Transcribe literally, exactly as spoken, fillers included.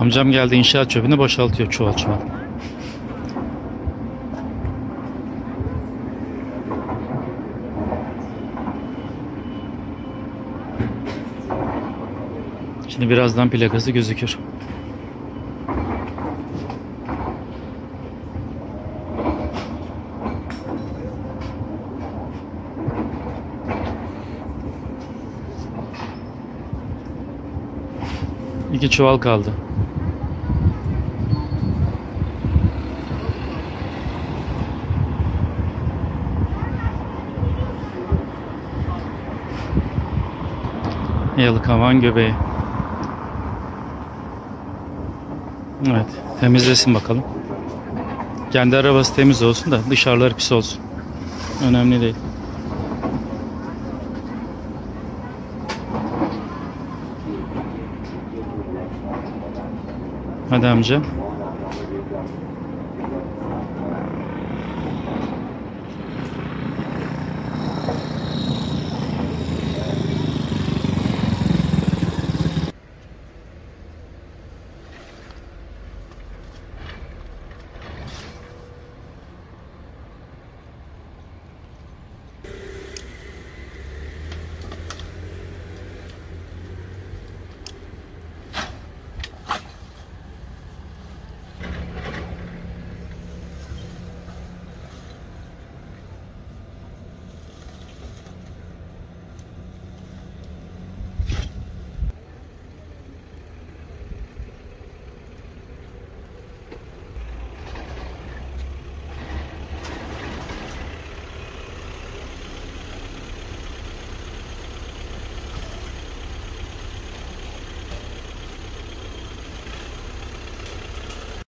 Amcam geldi, inşaat çöpünü boşaltıyor çuval çuval. Şimdi birazdan plakası gözükür. İki çuval kaldı. Yalıkavan göbeği. Evet, temizlesin bakalım. Kendi arabası temiz olsun da dışarıları pis olsun. Önemli değil. Hadi amca.